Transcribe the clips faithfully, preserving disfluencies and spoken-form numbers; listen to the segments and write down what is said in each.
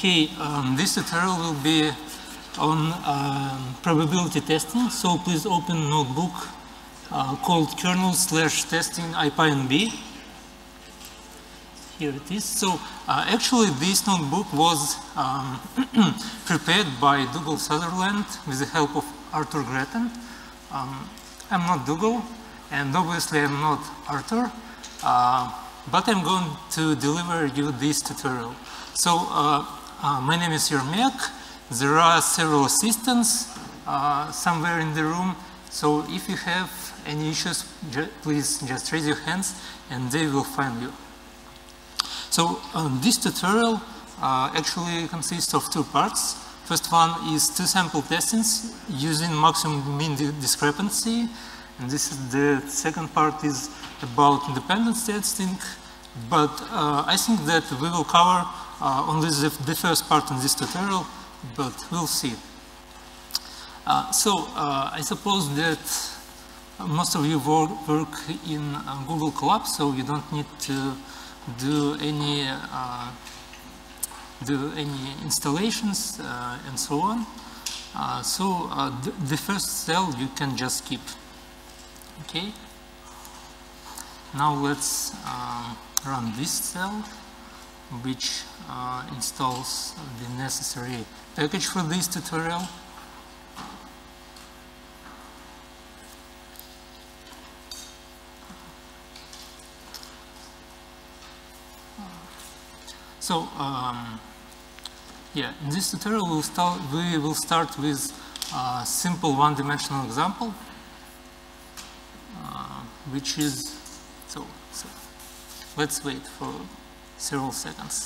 Okay, um, this tutorial will be on um, probability testing, so please open notebook uh, called kernel slash testing IPython. Here it is. So uh, actually this notebook was um, prepared by Dougal Sutherland with the help of Arthur Grattan. Um, I'm not Dougal, and obviously I'm not Arthur, uh, but I'm going to deliver you this tutorial. So uh, uh, my name is Yermek. There are several assistants uh, somewhere in the room. So if you have any issues, ju please just raise your hands and they will find you. So um, this tutorial uh, actually consists of two parts. First one is two sample testings using maximum mean discrepancy. And this is the second part is about independence testing. But uh, I think that we will cover uh, only the, the first part in this tutorial, but we'll see. Uh, so uh, I suppose that most of you work, work in uh, Google Colab, so you don't need to do any uh, do any installations uh, and so on. Uh, so uh, the, the first cell you can just skip. Okay. Now let's uh, run this cell, which uh, installs the necessary package for this tutorial. So, um, yeah, in this tutorial we'll start, we will start with a simple one-dimensional example, uh, which is, so, so let's wait for several seconds.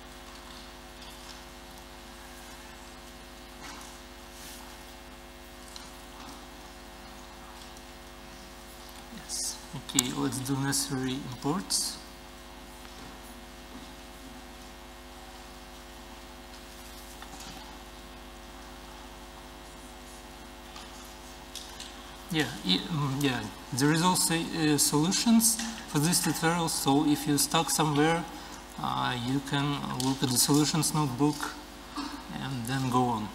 Yes, okay, let's do necessary imports. Yeah, yeah, there is also uh, solutions for this tutorial, so if you're stuck somewhere, uh, you can look at the solutions notebook and then go on.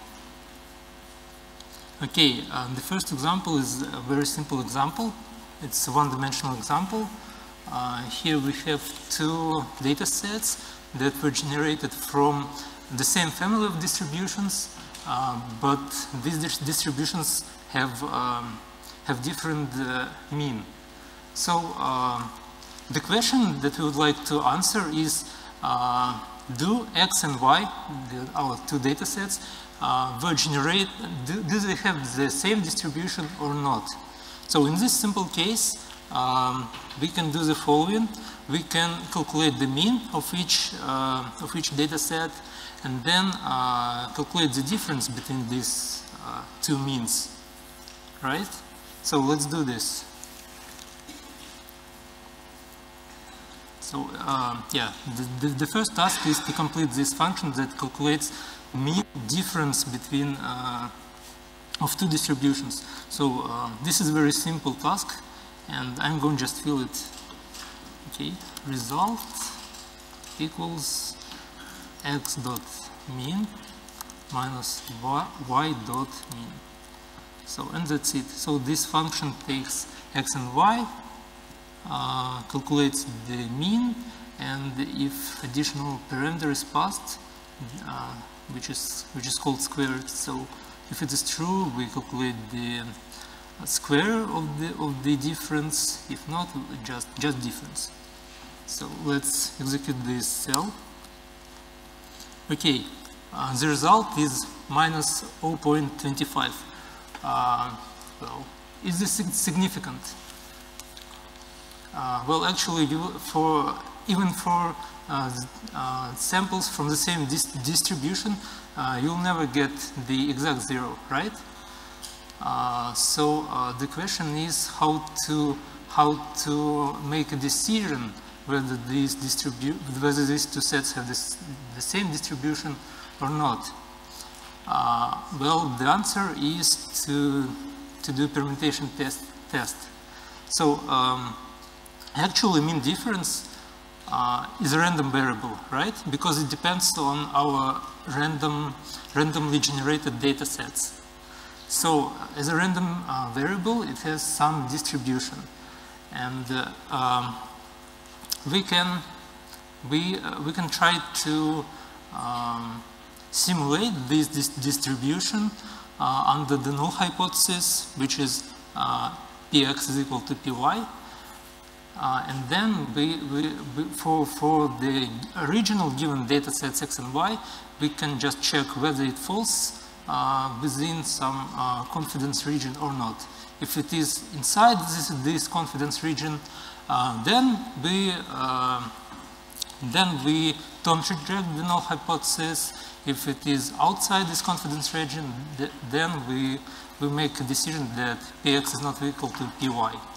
Okay, uh, the first example is a very simple example. It's a one-dimensional example. Uh, here we have two data sets that were generated from the same family of distributions, uh, but these distributions have um, have different uh, mean. So uh, the question that we would like to answer is, uh, do X and Y, the, our two data sets, uh, were generate, do, do they have the same distribution or not? So in this simple case, um, we can do the following. We can calculate the mean of each, uh, of each data set and then uh, calculate the difference between these uh, two means, right? So let's do this. So uh, yeah, the, the, the first task is to complete this function that calculates mean difference between uh, of two distributions. So uh, this is a very simple task, and I'm going to just fill it. Okay, result equals x dot mean minus y, y dot mean. So, and that's it. So this function takes x and y, uh, calculates the mean, and if additional parameter is passed, uh, which is which is called squared. So if it is true, we calculate the uh, square of the of the difference. If not, just just difference. So let's execute this cell. Okay, uh, the result is minus zero point two five. Uh, well, is this significant? Uh, well, actually, you, for even for uh, uh, samples from the same dis distribution, uh, you'll never get the exact zero, right? Uh, so uh, the question is how to how to make a decision whether these distribute whether these two sets have this, the same distribution or not. Uh, well, the answer is to to do permutation test test. So um, actually, mean difference uh, is a random variable, right? Because it depends on our random, randomly generated data sets. So as a random uh, variable, it has some distribution. And uh, um, we can we uh, we can try to um, simulate this, this distribution uh, under the null hypothesis, which is uh, Px is equal to Py. Uh, and then we, we, we, for, for the original given data sets X and Y, we can just check whether it falls uh, within some uh, confidence region or not. If it is inside this, this confidence region, uh, then we uh, then we don't reject the null hypothesis. If it is outside this confidence region, th then we we make a decision that Px is not equal to Py.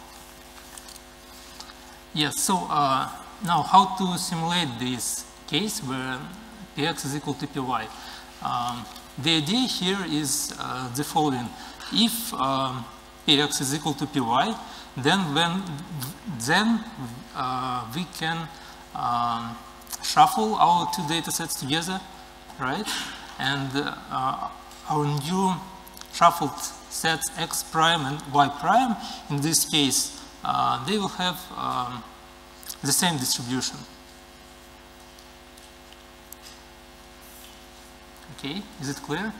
Yes. So uh, now, how to simulate this case where Px is equal to Py? Um, the idea here is uh, the following: if um, Px is equal to Py, then when then uh, we can um, shuffle our two data sets together, right? And uh, our new shuffled sets X prime and Y prime, in this case, uh, they will have um, the same distribution. Okay, is it clear?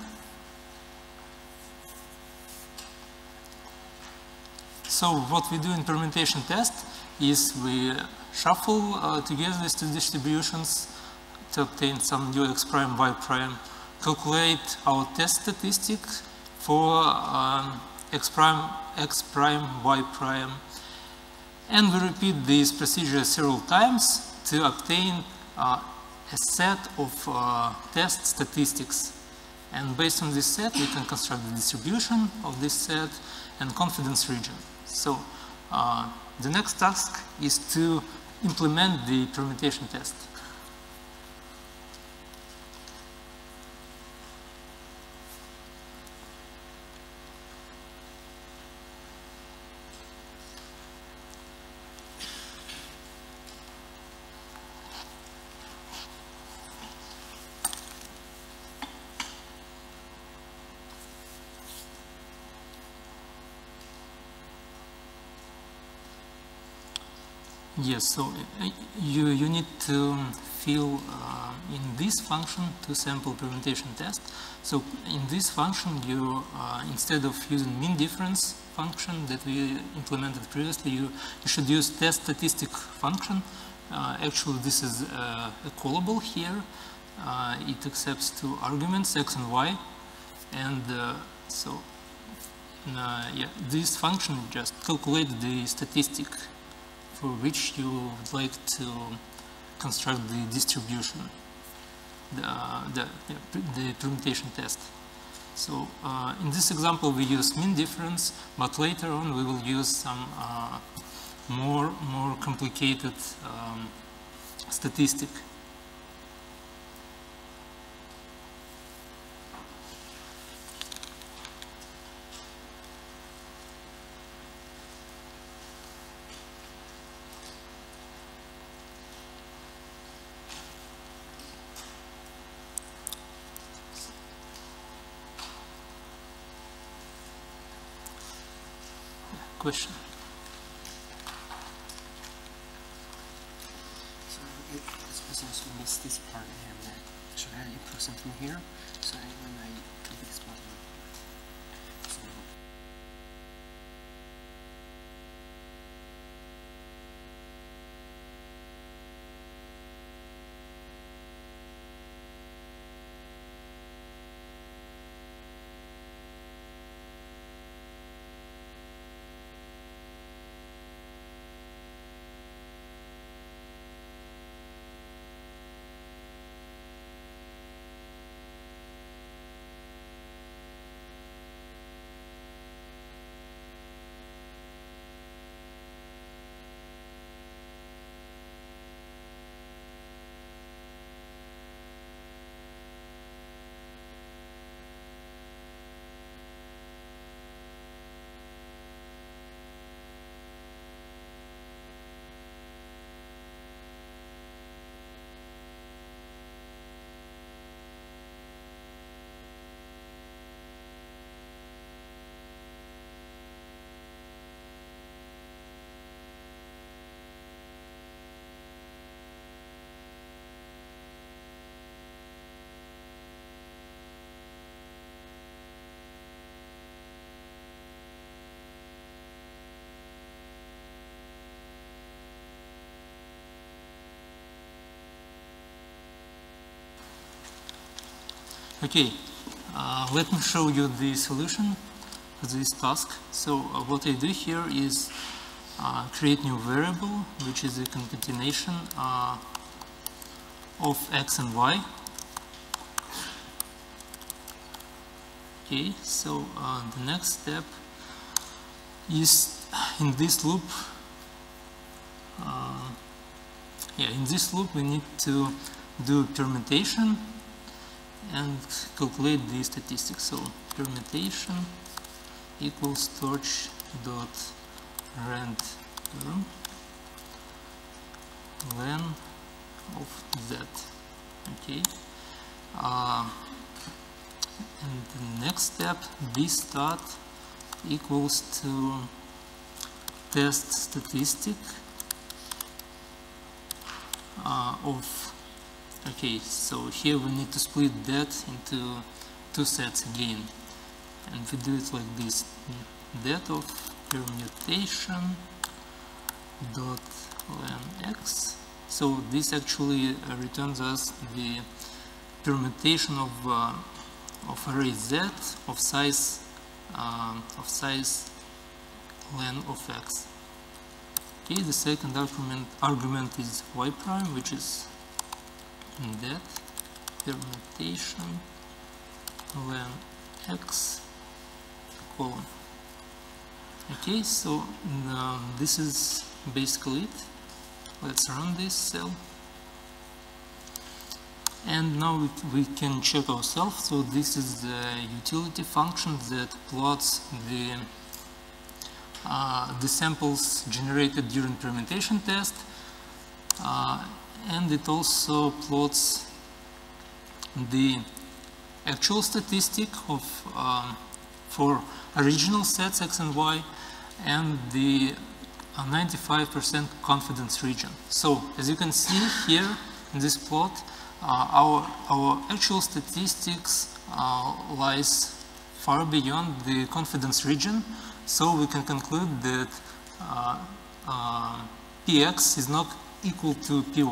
So what we do in permutation test is we shuffle uh, together these two distributions to obtain some new X prime, Y prime, calculate our test statistics for um, X prime, X prime, Y prime, and we repeat this procedure several times to obtain uh, a set of uh, test statistics. And based on this set, we can construct the distribution of this set and confidence region. So uh, the next task is to implement the permutation test. Yes, so uh, you, you need to fill uh, in this function to sample permutation test. So in this function, you uh, instead of using mean difference function that we implemented previously, you, you should use test statistic function. Uh, actually, this is uh, a callable here. Uh, it accepts two arguments, X and Y. And uh, so uh, yeah, this function just calculates the statistic for which you would like to construct the distribution, the, uh, the, the permutation test. So uh, in this example, we use mean difference, but later on we will use some uh, more, more complicated um, statistic. Question. So it, this business we missed this part, and uh, should I input something here? So when I click this button, so Okay, uh, let me show you the solution for this task. So uh, what I do here is uh, create new variable, which is a concatenation uh, of x and y. Okay, so uh, the next step is in this loop. Uh, yeah, in this loop we need to do permutation and calculate the statistics. So permutation equals torch dot rand term len of z. Okay. Uh, and the next step, b stat equals to test statistic uh, of. Okay, so here we need to split that into two sets again, and we do it like this: that of permutation dot len x. So this actually uh, returns us the permutation of uh, of array z of size uh, of size len of x. Okay, the second argument argument is y prime, which is that permutation len x colon. Okay, so um, this is basically it. Let's run this cell, and now we, we can check ourselves. So this is the utility function that plots the uh, the samples generated during permutation test, uh, and it also plots the actual statistic of um, for original sets x and y and the ninety-five percent confidence region. So as you can see here in this plot, uh, our our actual statistics uh, lies far beyond the confidence region. So we can conclude that uh, uh, px is not equal to py,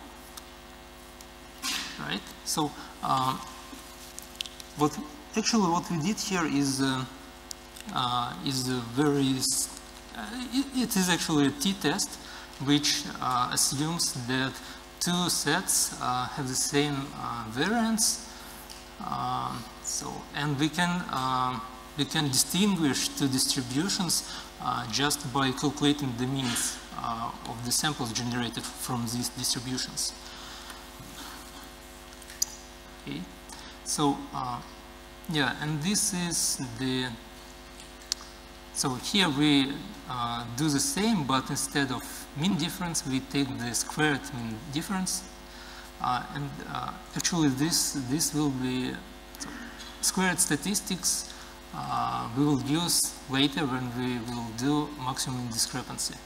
right? So uh, what actually what we did here is uh, uh, is a very uh, it, it is actually a t-test which uh, assumes that two sets uh, have the same uh, variance. Uh, so and we can uh, we can distinguish two distributions uh, just by calculating the means uh, of the samples generated from these distributions. Okay, so uh, yeah, and this is the. So here we uh, do the same, but instead of mean difference, we take the squared mean difference, uh, and uh, actually this this will be so squared statistics. Uh, we will use later when we will do maximum discrepancy.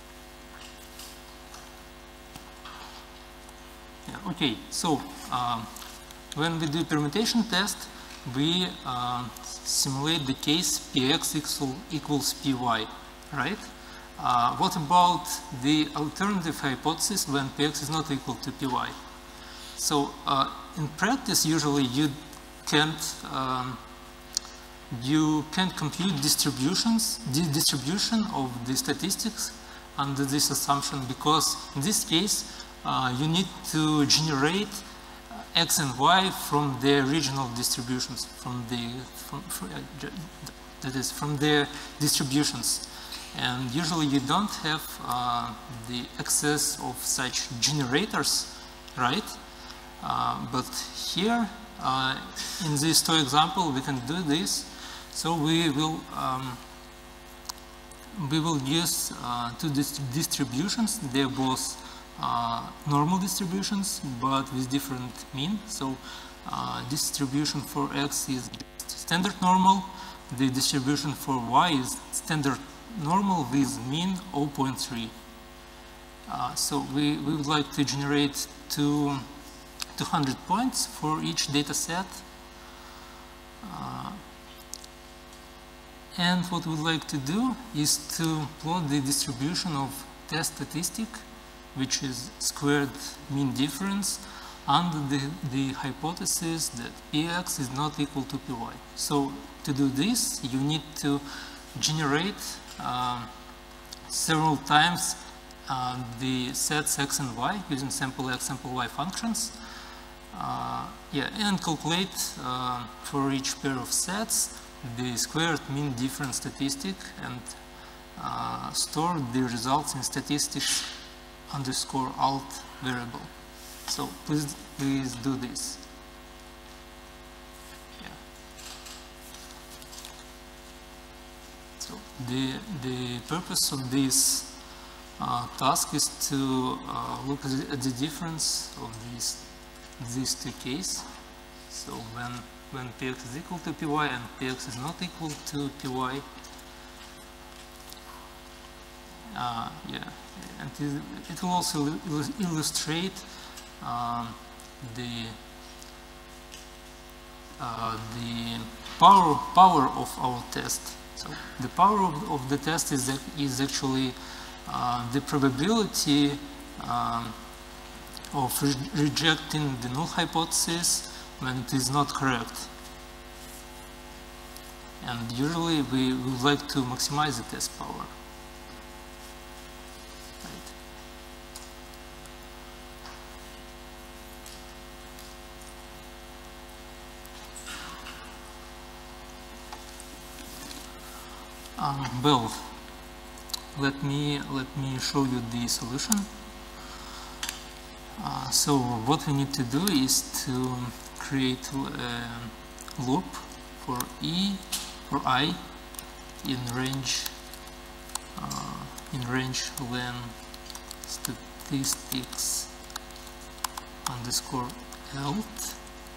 Yeah, okay, so uh, when we do permutation test, we uh, simulate the case px equals py, right? Uh, what about the alternative hypothesis when px is not equal to py? So uh, in practice, usually you can't um, you can't compute distributions, the distribution of the statistics under this assumption, because in this case uh, you need to generate x and y from their regional distributions, from the from, from, uh, that is from their distributions, and usually you don't have uh, the access of such generators, right? Uh, but here uh, in this toy example we can do this. So we will um, we will use uh, two dist distributions. They're both uh, normal distributions, but with different mean. So uh, distribution for x is standard normal. The distribution for y is standard normal with mean zero point three. Uh, so we, we would like to generate two, two hundred points for each data set. Uh, And what we'd like to do is to plot the distribution of test statistic, which is squared mean difference, under the, the hypothesis that Px is not equal to Py. So to do this, you need to generate uh, several times uh, the sets x and y using sample x, sample y functions. Uh, yeah, and calculate uh, for each pair of sets the squared mean difference statistic and uh, store the results in statistics underscore alt variable. So please, please do this. Yeah. So the the purpose of this uh, task is to uh, look at the, at the difference of these these two cases. So when when Px is equal to Py and Px is not equal to Py, uh, yeah, and it, it will also illustrate um, the uh, the power power of our test. So the power of, of the test is is actually uh, the probability um, of re rejecting the null hypothesis when it is not correct. And usually we would like to maximize the test power. Right. Um, well, let me let me show you the solution. Uh, so what we need to do is to create a loop for e for I in range uh, in range len statistics underscore alt.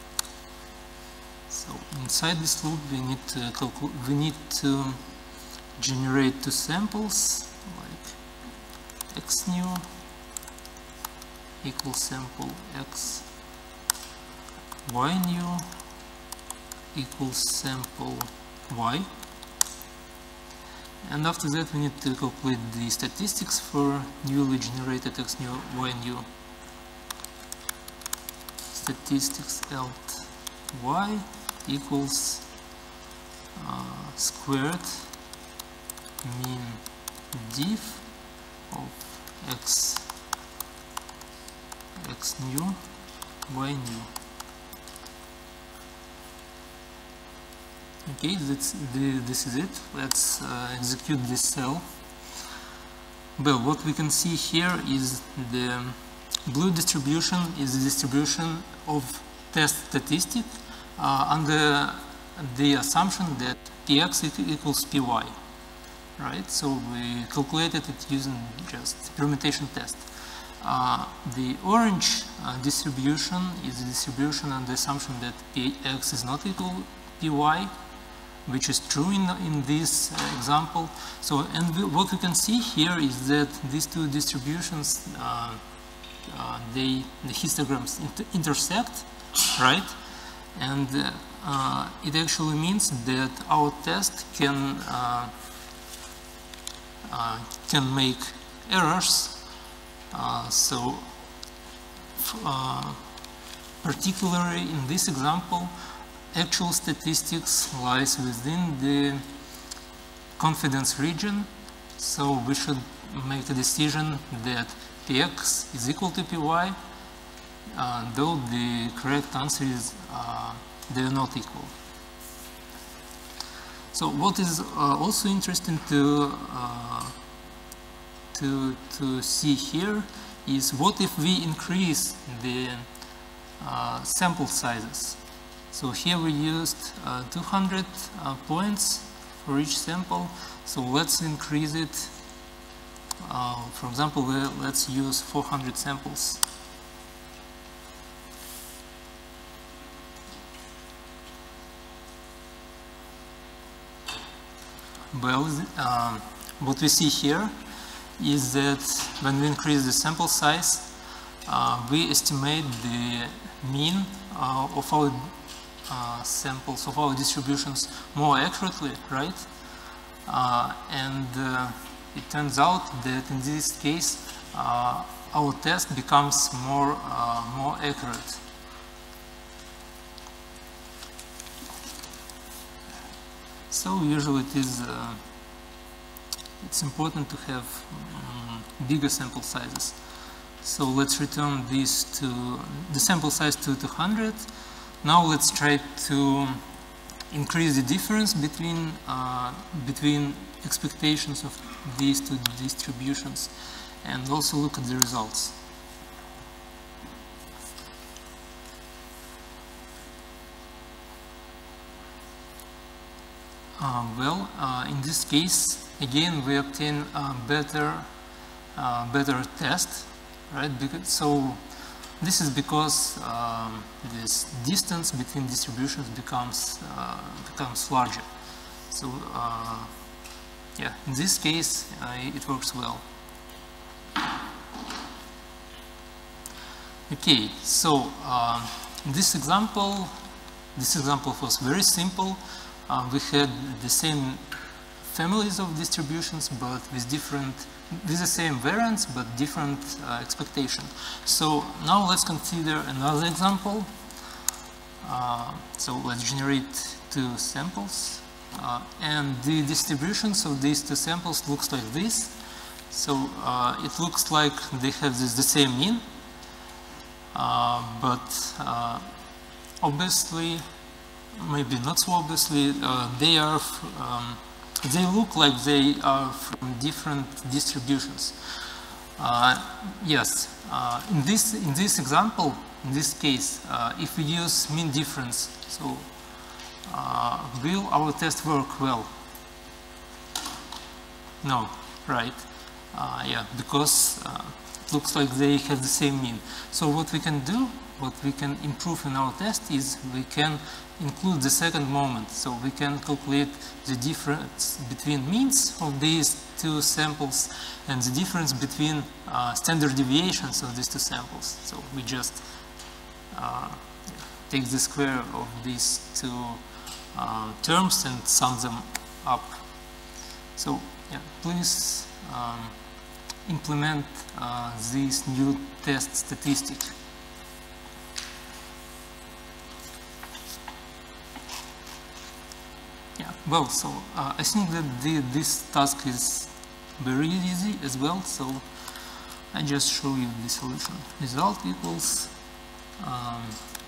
So inside this loop we need to calculate we need to generate two samples like x new equals sample x, y new equals sample y, and after that we need to calculate the statistics for newly generated x new, y new. Statistics alt y equals uh, squared mean diff of x x new, y new. Okay, that's the, this is it. Let's uh, execute this cell. Well, what we can see here is the blue distribution is the distribution of test statistic uh, under the assumption that Px equals Py, right? So we calculated it using just permutation test. Uh, the orange uh, distribution is the distribution on the assumption that Px is not equal to Py, which is true in, in this uh, example. So, and we, what we can see here is that these two distributions, uh, uh, they, the histograms inter intersect, right? And uh, uh, it actually means that our test can, uh, uh, can make errors. Uh, so, uh, particularly in this example, actual statistics lies within the confidence region. So we should make a decision that Px is equal to Py, uh, though the correct answer is uh, they are not equal. So what is uh, also interesting to uh, To, to see here is what if we increase the uh, sample sizes. So here we used uh, two hundred uh, points for each sample. So let's increase it. Uh, for example, let's use four hundred samples. Well, uh, what we see here is that when we increase the sample size, uh, we estimate the mean uh, of our uh, samples, of our distributions more accurately, right? Uh, and uh, it turns out that in this case, uh, our test becomes more, uh, more accurate. So usually it is, uh, it's important to have um, bigger sample sizes. So let's return this to the sample size to two hundred. Now let's try to increase the difference between uh, between expectations of these two distributions, and also look at the results. Uh, well, uh, in this case, again, we obtain a better, uh, better test, right? Because, so this is because um, this distance between distributions becomes uh, becomes larger. So uh, yeah, in this case, uh, it works well. Okay, so uh, this example, this example was very simple. Uh, we had the same families of distributions, but with different, with the same variance, but different uh, expectation. So now let's consider another example. Uh, so let's generate two samples, uh, and the distributions of these two samples looks like this. So uh, it looks like they have this, the same mean, uh, but uh, obviously, maybe not so obviously, uh, they are, um, they look like they are from different distributions. Uh, yes, uh, in this in this example, in this case, uh, if we use mean difference, so uh, will our test work well? No, right? Uh, yeah, because uh, it looks like they have the same mean. So what we can do, what we can improve in our test is we can include the second moment. So we can calculate the difference between means of these two samples and the difference between uh, standard deviations of these two samples. So we just uh, take the square of these two uh, terms and sum them up. So yeah, please um, implement uh, this new test statistic. Yeah, well, so uh, I think that the, this task is very easy as well, so I just show you the solution. Result equals um,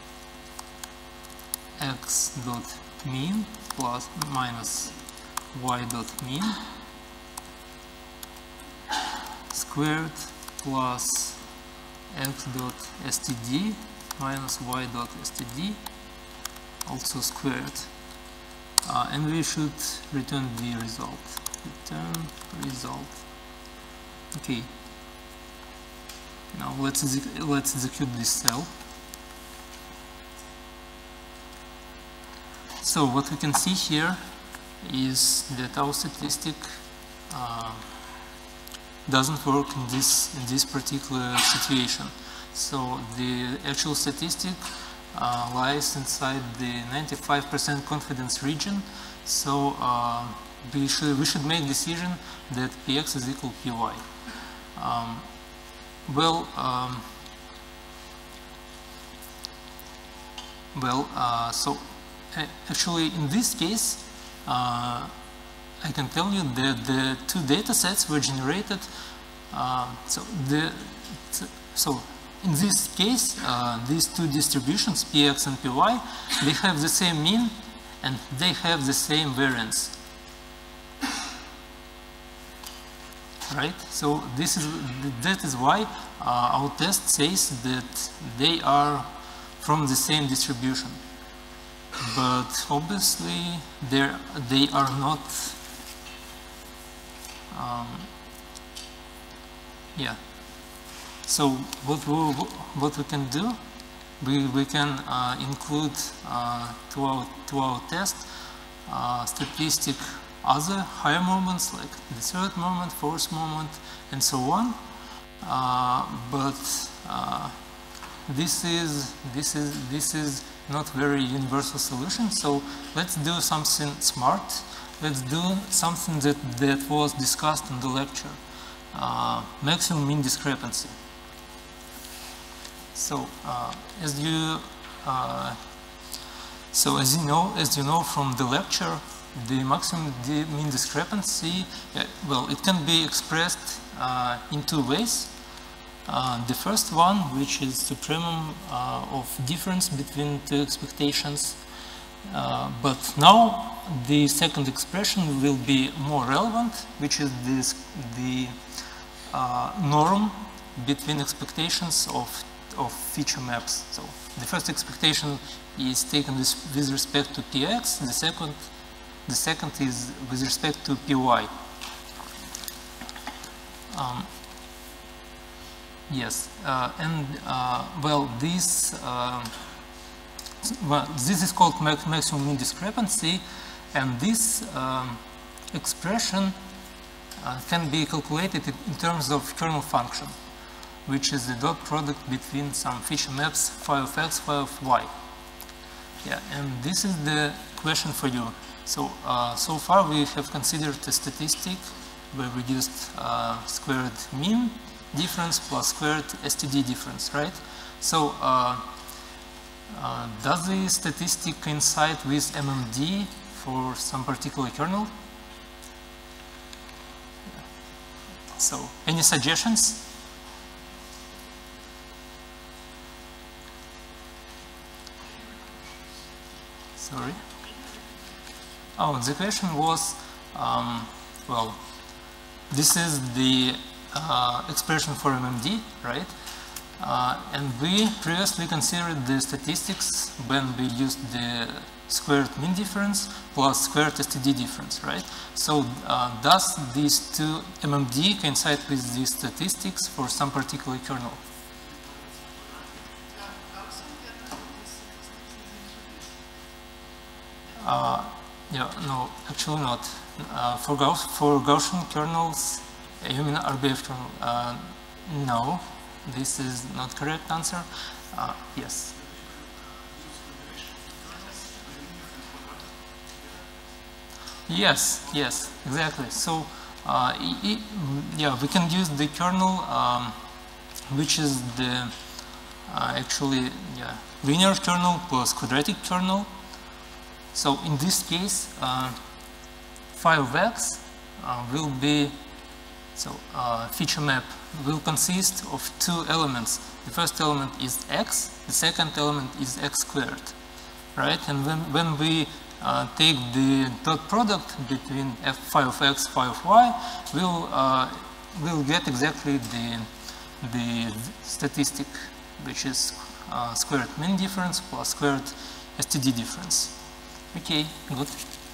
x dot mean plus minus y dot mean squared plus x dot std minus y dot std also squared. Uh, and we should return the result. Return result. Okay. Now let's let's execute this cell. So what we can see here is that our statistic uh, doesn't work in this in this particular situation. So the actual statistic Uh, lies inside the ninety-five percent confidence region, so uh, we should we should make decision that Px is equal to Py. Um, well, um, well, uh, so uh, actually in this case, uh, I can tell you that the two data sets were generated. Uh, so the so. In this case, uh, these two distributions, Px and Py, they have the same mean and they have the same variance. Right? So this is that is why uh, our test says that they are from the same distribution. But obviously, they they are not. Um, yeah. So what we, what we can do, we, we can uh, include uh, to, our, to our test uh, statistic other higher moments like the third moment, fourth moment, and so on. Uh, but uh, this is this is this is not very universal solution. So let's do something smart. Let's do something that that was discussed in the lecture. Uh, maximum mean discrepancy. So uh, as you uh, so as you know, as you know from the lecture, the maximum di mean discrepancy, uh, well, it can be expressed uh, in two ways. Uh, the first one, which is supremum uh, of difference between two expectations, uh, but now the second expression will be more relevant, which is this the uh, norm between expectations of of feature maps. So the first expectation is taken with, with respect to P X. The second, the second is with respect to P Y. Um, yes, uh, and uh, well, this uh, well, this is called maximum mean discrepancy, and this um, expression uh, can be calculated in terms of kernel function, which is the dot product between some feature maps phi of x, phi of y. Yeah, and this is the question for you. So, uh, so far we have considered a statistic where we used uh, squared mean difference plus squared S T D difference, right? So, uh, uh, does the statistic coincide with M M D for some particular kernel? So, any suggestions? Sorry. Oh, the question was, um, well, this is the uh, expression for M M D, right? Uh, and we previously considered the statistics when we used the squared mean difference plus squared S T D difference, right? So uh, does these two M M D coincide with these statistics for some particular kernel? Uh, yeah, no, actually not. Uh, for, Gauss, for Gaussian kernels, you mean R B F kernel? Uh, no, this is not correct answer. Uh, yes. Yes, yes, exactly. So, uh, it, yeah, we can use the kernel, um, which is the uh, actually yeah, linear kernel plus quadratic kernel. So in this case, uh, phi of x uh, will be, so uh, feature map will consist of two elements. The first element is x, the second element is x squared, right? And when, when we uh, take the dot product between f phi of x, phi of y, we'll, uh, we'll get exactly the, the statistic, which is uh, squared mean difference plus squared S T D difference. Okay, good.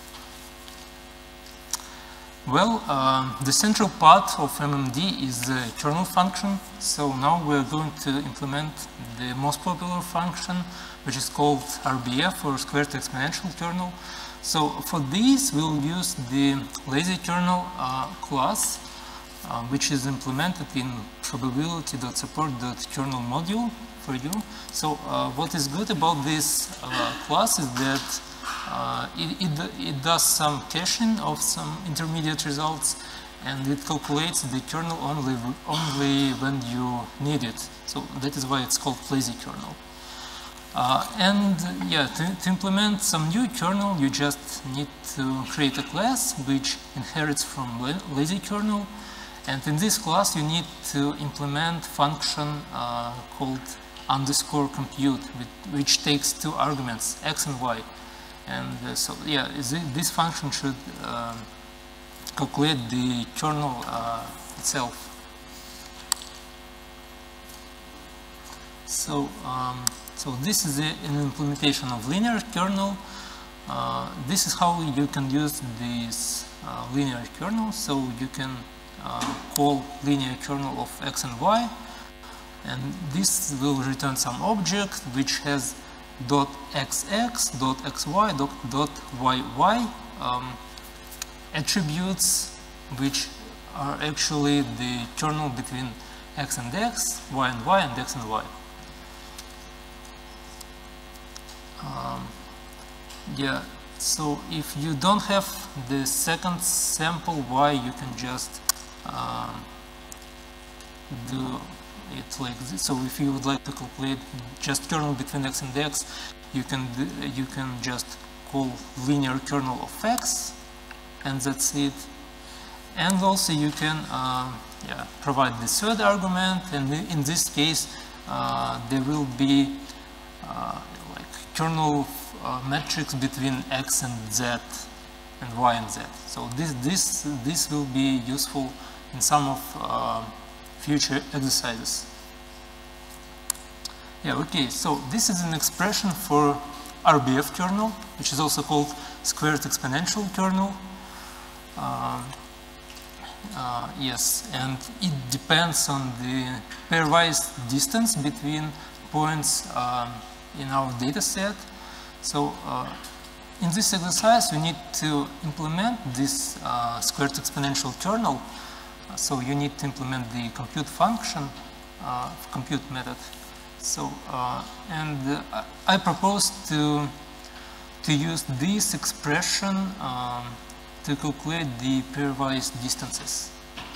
Well, uh, the central part of M M D is the kernel function. So now we're going to implement the most popular function, which is called R B F, or squared exponential kernel. So for this, we'll use the lazy kernel uh, class, uh, which is implemented in probability.support.kernel module for you. So uh, what is good about this uh, class is that Uh, it, it, it does some caching of some intermediate results, and it calculates the kernel only, only when you need it. So that is why it's called lazy kernel. Uh, and yeah, to, to implement some new kernel, you just need to create a class which inherits from la lazy kernel. And in this class, you need to implement function uh, called underscore compute, which takes two arguments, x and y. And uh, so, yeah, this function should uh, calculate the kernel uh, itself. So, um, so this is a, an implementation of linear kernel. Uh, this is how you can use this uh, linear kernel. So you can uh, call linear kernel of x and y, and this will return some object which has dot xx, dot xy, dot, dot yy um, attributes, which are actually the kernel between x and x, y and y, and x and y. Um, yeah, so if you don't have the second sample y, you can just um, do it like this. So if you would like to calculate just kernel between x and x, you can do, you can just call linear kernel of x, and that's it. And also you can uh, yeah, provide the third argument, and in this case uh, there will be uh, like kernel uh, matrix between x and z and y and z. So this this this will be useful in some of uh, future exercises. Yeah, okay, so this is an expression for R B F kernel, which is also called squared exponential kernel. Uh, uh, yes, and it depends on the pairwise distance between points um, in our data set. So uh, in this exercise, we need to implement this uh, squared exponential kernel. So you need to implement the compute function, uh, compute method. So uh, and uh, I propose to to use this expression um, to calculate the pairwise distances.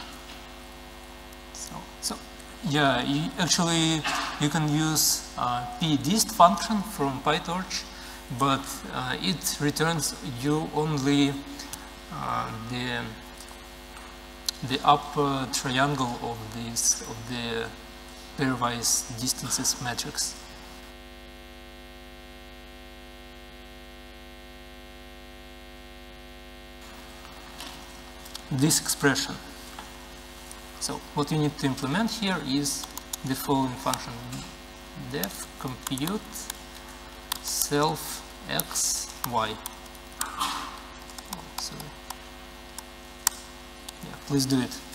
So, so yeah, you actually you can use uh, pdist function from PyTorch, but uh, it returns you only uh, the the upper triangle of this of the pairwise distances matrix. This expression. So what you need to implement here is the following function: def compute self x y. Oh, sorry. Yeah, please do it.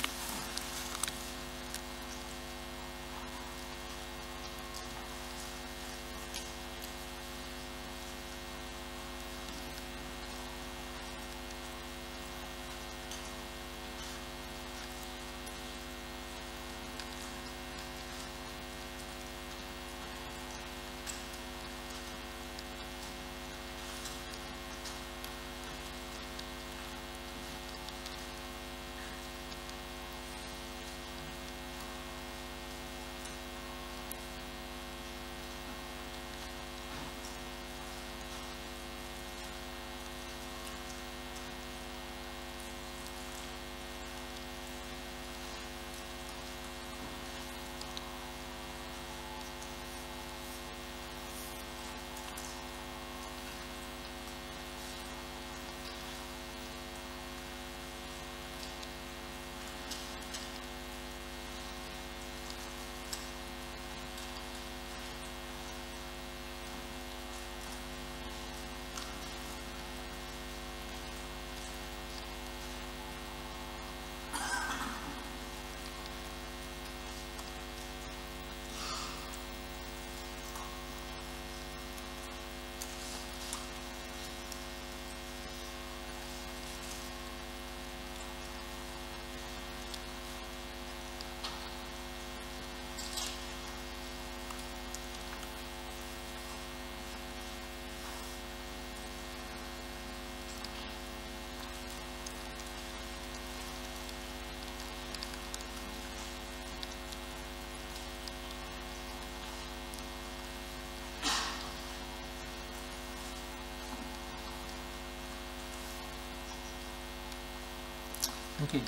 Okay.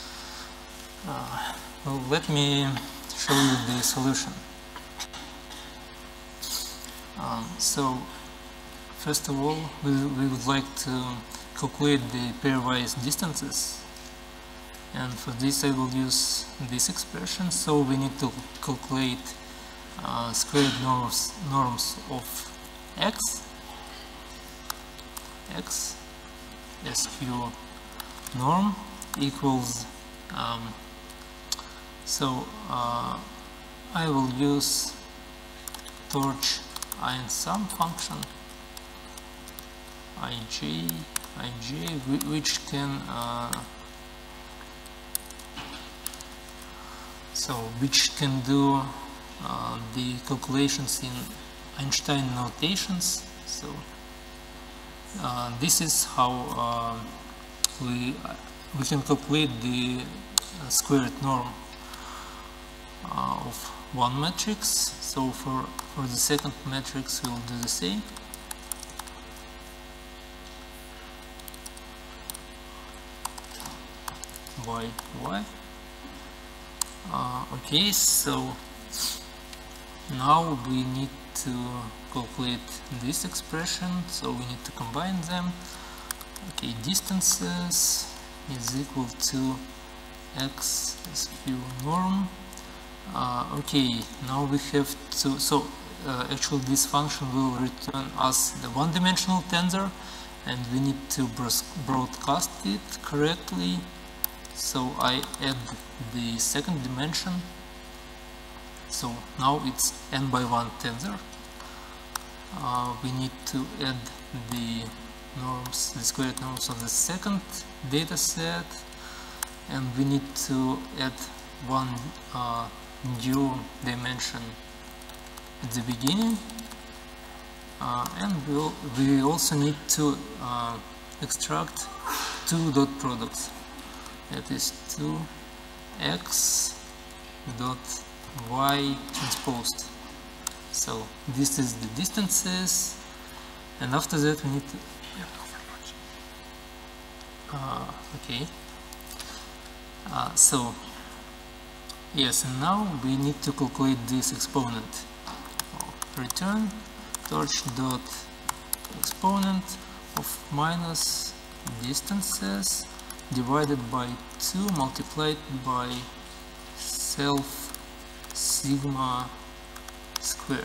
Uh, well, let me show you the solution. Um, so, first of all, we, we would like to calculate the pairwise distances, and for this I will use this expression. So we need to calculate uh, squared norms norms of x, x, sq norm equals, um, so uh, I will use torch einsum function ij, ij, which can uh, so which can do uh, the calculations in Einstein notations. So uh, this is how uh, we we can calculate the uh, squared norm. uh, of one matrix. So for, for the second matrix we'll do the same. Y, Y. Uh, okay, so now we need to calculate this expression, so we need to combine them. Okay, distances is equal to x skew norm. Uh, okay, now we have to, so uh, actually this function will return us the one-dimensional tensor, and we need to broadcast it correctly. So I add the second dimension, so now it's n by one tensor. Uh, we need to add the norms, the squared norms of the second data set, and we need to add one uh, new dimension at the beginning, uh, and we'll, we also need to uh, extract two dot products. That is two x dot y transposed. So this is the distances, and after that we need to uh, okay uh, so yes, and now we need to calculate this exponent. Return torch dot exponent of minus distances divided by two multiplied by self sigma squared.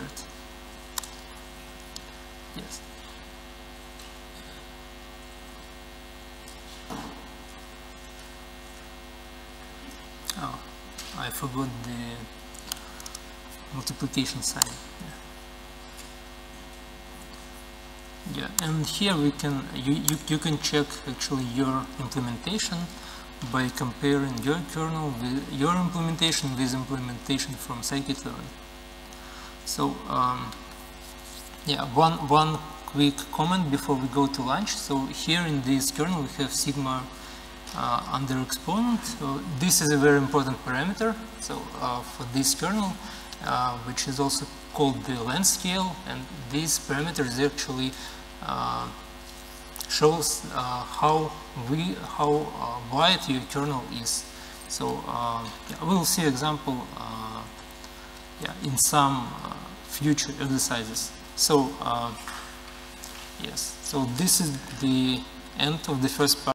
Yes. Oh, I forgot the multiplication sign. Yeah, and here we can you, you, you can check actually your implementation by comparing your kernel with your implementation with implementation from scikit-learn. So um, yeah, one one quick comment before we go to lunch. So here in this kernel we have sigma uh, under exponent. So this is a very important parameter. So uh, for this kernel, uh, which is also called the length scale, and this parameter is actually uh, shows uh, how we how uh, wide your kernel is. So uh, yeah, we will see example uh, yeah, in some uh, future exercises. So uh, yes, so this is the end of the first part.